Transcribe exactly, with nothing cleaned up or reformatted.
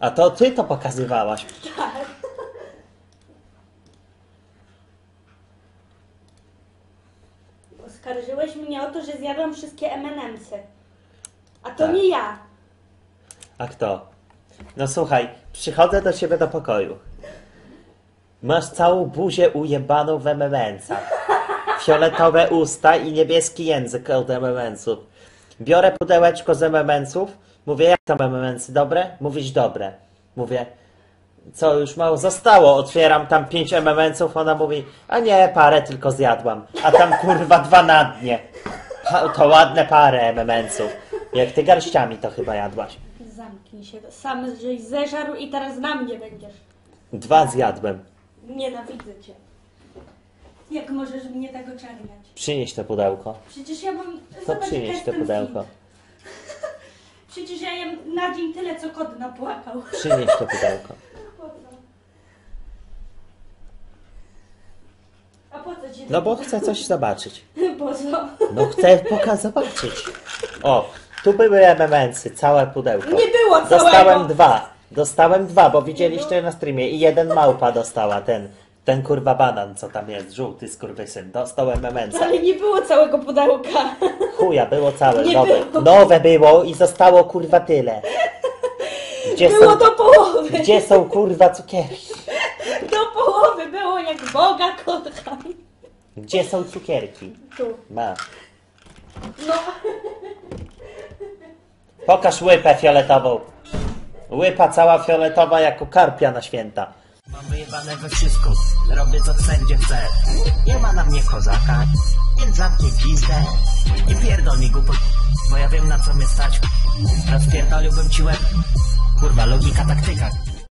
A to ty to pokazywałaś. Tak. Oskarżyłeś mnie o to, że zjadłam wszystkie em and emsy. A to Tak. nie ja. A kto? No słuchaj, przychodzę do ciebie do pokoju. Masz całą buzię ujebaną w em and emsach. Fioletowe usta i niebieski język od em and emsów. Biorę pudełeczko z em and emsów. Mówię, jak tam em and emsy, dobre? Mówisz, dobre. Mówię, co już mało zostało? Otwieram tam pięć em and emsów, ona mówi, a nie, parę tylko zjadłam. A tam kurwa dwa na dnie. Pa, to ładne parę em and emsów. Jak ty garściami to chyba jadłaś. Zamknij się. Sam żeś zeżarł i teraz na mnie będziesz. Dwa zjadłem. Nienawidzę cię. Jak możesz mnie tak oczerniać? Przynieś to pudełko. Przecież ja mam... To Zobacz, przynieś jaka to jestem pudełko. fit. Przecież ja jem na dzień tyle, co kot napłakał. Przynieś to pudełko. Po co? A po co ci No bo chcę coś zobaczyć. Po co? No chcę pokazać, zobaczyć. O, tu były em and emsy, całe pudełko. Nie było całego. Dostałem dwa. Dostałem dwa, bo widzieliście na streamie i jeden małpa dostała, ten, ten kurwa banan, co tam jest, żółty skurwysyn. Dostał em and emsa. Ale nie było całego pudełka. Chuja, było całe, Nie nowe. było. Nowe było i zostało kurwa tyle. Gdzie Było są, do połowy. gdzie są kurwa cukierki? Do połowy było, jak Boga kocham. Gdzie są cukierki? Tu. Ma. No. Pokaż łypę fioletową. Łypa cała fioletowa jako karpia na święta. Mam wyjebane we wszystko, robię co chcę, gdzie chcę. Nie ma na mnie kozaka, więc zamknij pizdę. Nie pierdol mi głupot, bo ja wiem na co mnie stać. Rozpierdoliłbym ci łeb. Kurwa, logika, taktyka.